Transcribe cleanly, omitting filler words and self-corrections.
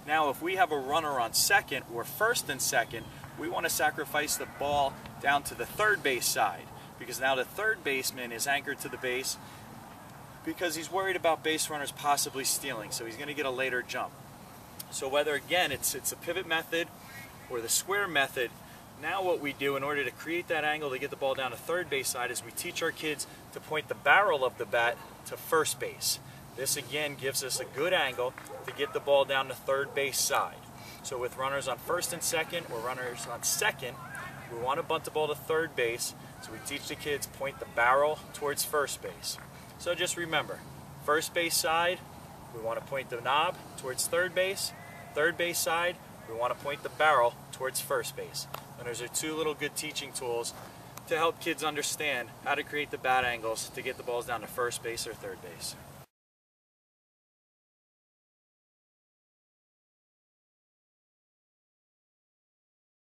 Now if we have a runner on second or first and second, we want to sacrifice the ball down to the third base side, because now the third baseman is anchored to the base because he's worried about base runners possibly stealing, so he's going to get a later jump. So whether, again, it's a pivot method or the square method, now what we do in order to create that angle to get the ball down to third base side is we teach our kids to point the barrel of the bat to first base. This again gives us a good angle to get the ball down to third base side. So with runners on first and second or runners on second, we want to bunt the ball to third base, so we teach the kids point the barrel towards first base. So just remember, first base side, we want to point the knob towards third base side, we want to point the barrel towards first base. And those are two little good teaching tools to help kids understand how to create the bat angles to get the balls down to first base or third base.